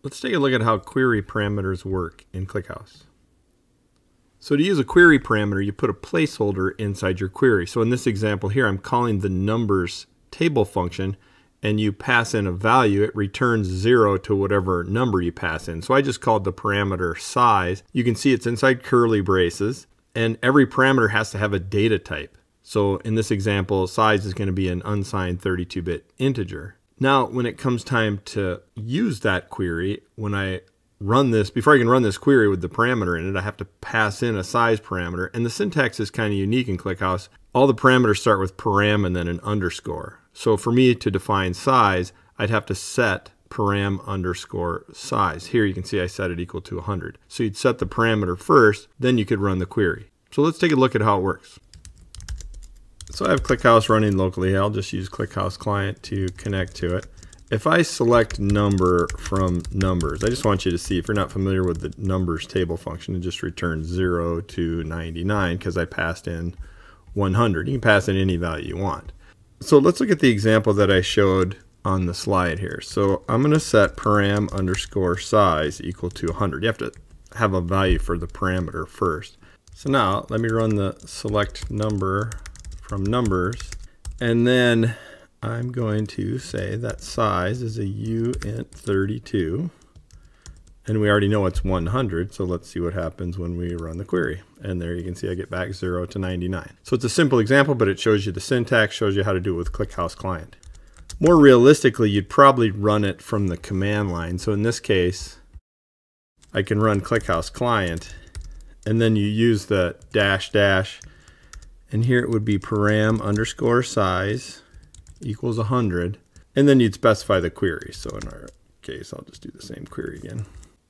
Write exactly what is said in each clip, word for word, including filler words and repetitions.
Let's take a look at how query parameters work in ClickHouse. So to use a query parameter, you put a placeholder inside your query. So in this example here, I'm calling the numbers table function, and you pass in a value. It returns zero to whatever number you pass in. So I just called the parameter size. You can see it's inside curly braces, and every parameter has to have a data type. So in this example, size is going to be an unsigned thirty-two bit integer. Now, when it comes time to use that query, when I run this, before I can run this query with the parameter in it, I have to pass in a size parameter. And the syntax is kind of unique in ClickHouse. All the parameters start with param and then an underscore. So for me to define size, I'd have to set param underscore size. Here you can see I set it equal to one hundred. So you'd set the parameter first, then you could run the query. So let's take a look at how it works. So I have ClickHouse running locally. I'll just use ClickHouse client to connect to it. If I select number from numbers, I just want you to see, if you're not familiar with the numbers table function, it just returns zero to ninety-nine because I passed in one hundred. You can pass in any value you want. So let's look at the example that I showed on the slide here. So I'm going to set param underscore size equal to one hundred. You have to have a value for the parameter first. So now let me run the select number from numbers, and then I'm going to say that size is a uint thirty-two, and we already know it's one hundred, so let's see what happens when we run the query. And there you can see I get back zero to ninety-nine. So it's a simple example, but it shows you the syntax, shows you how to do it with ClickHouse client. More realistically, you'd probably run it from the command line. So in this case, I can run ClickHouse client, and then you use the dash dash, and here it would be param underscore size equals one hundred, and then you'd specify the query. So in our case, I'll just do the same query again,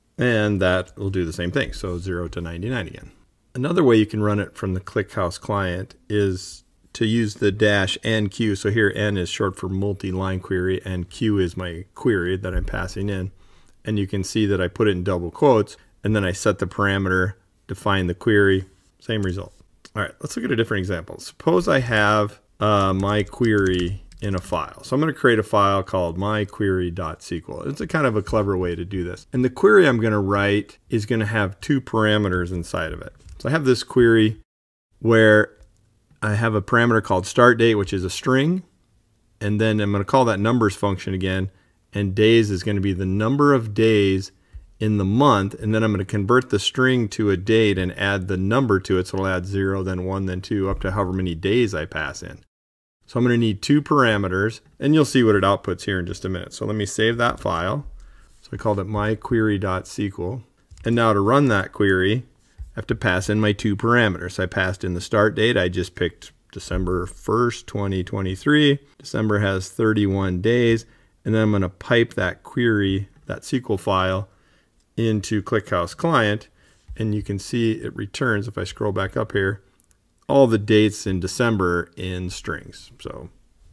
and that will do the same thing, so zero to ninety-nine again. Another way you can run it from the ClickHouse client is to use the dash N Q. So here N is short for multi-line query, and Q is my query that I'm passing in, and you can see that I put it in double quotes, and then I set the parameter, define the query, same result. All right, let's look at a different example. Suppose I have uh, my query in a file. So I'm going to create a file called myquery.sql. It's a kind of a clever way to do this. And the query I'm going to write is going to have two parameters inside of it. So I have this query where I have a parameter called start date, which is a string. And then I'm going to call that numbers function again. And days is going to be the number of days in the month, and then I'm going to convert the string to a date and add the number to it. So I'll add zero, then one, then two, up to however many days I pass in. So I'm going to need two parameters, and you'll see what it outputs here in just a minute. So let me save that file. So I called it myquery.sql. And now to run that query, I have to pass in my two parameters. I passed in the start date. I just picked December first, twenty twenty-three. December has thirty-one days. And then I'm going to pipe that query, that S Q L file, into ClickHouse client, and you can see it returns, if I scroll back up here, all the dates in December in strings. So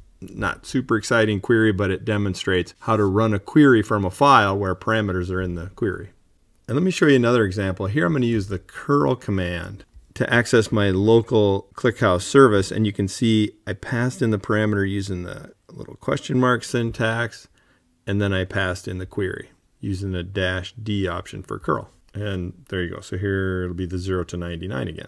not super exciting query, but it demonstrates how to run a query from a file where parameters are in the query. And let me show you another example. Here I'm going to use the curl command to access my local ClickHouse service, and you can see I passed in the parameter using the little question mark syntax, and then I passed in the query using the dash D option for curl. And there you go. So here it'll be the zero to ninety-nine again.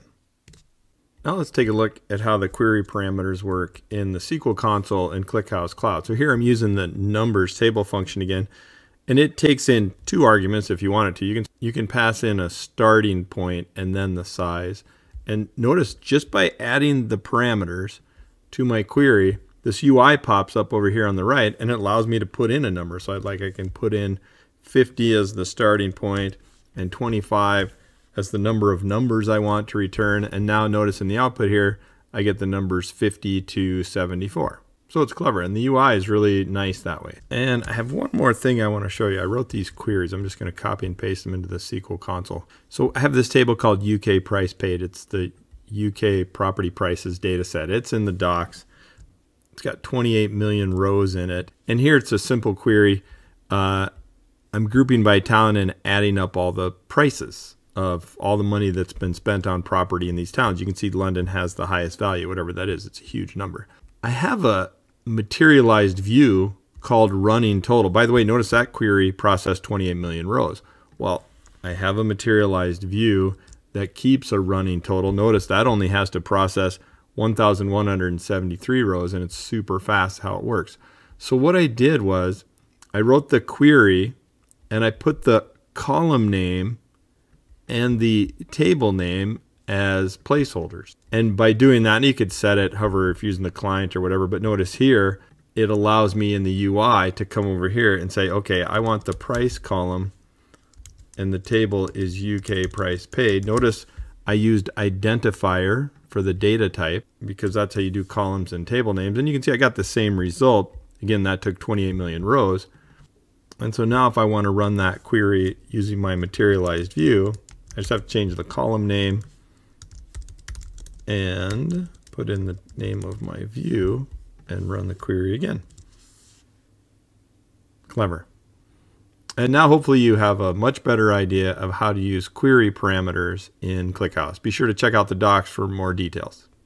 Now let's take a look at how the query parameters work in the S Q L console in ClickHouse Cloud. So here I'm using the numbers table function again, and it takes in two arguments if you want it to. You can, you can pass in a starting point and then the size. And notice just by adding the parameters to my query, this U I pops up over here on the right, and it allows me to put in a number. So I'd like I can put in fifty as the starting point and twenty-five as the number of numbers I want to return. And now notice in the output here, I get the numbers fifty to seventy-four. So it's clever, and the U I is really nice that way. And I have one more thing I want to show you. I wrote these queries. I'm just going to copy and paste them into the S Q L console. So I have this table called U K price paid. It's the U K property prices data set. It's in the docs. It's got twenty-eight million rows in it. And here it's a simple query. Uh, I'm grouping by town and adding up all the prices of all the money that's been spent on property in these towns. You can see London has the highest value, whatever that is. It's a huge number. I have a materialized view called running total. By the way, notice that query processed twenty-eight million rows. Well, I have a materialized view that keeps a running total. Notice that only has to process one thousand one hundred seventy-three rows, and it's super fast how it works. So what I did was I wrote the query and I put the column name and the table name as placeholders. And by doing that, and you could set it however if using the client or whatever, but notice here it allows me in the U I to come over here and say, okay, I want the price column and the table is U K price paid. Notice I used identifier for the data type because that's how you do columns and table names. And you can see I got the same result. Again, that took twenty-eight million rows. And so now if I want to run that query using my materialized view, I just have to change the column name and put in the name of my view and run the query again. Clever. And now hopefully you have a much better idea of how to use query parameters in ClickHouse. Be sure to check out the docs for more details.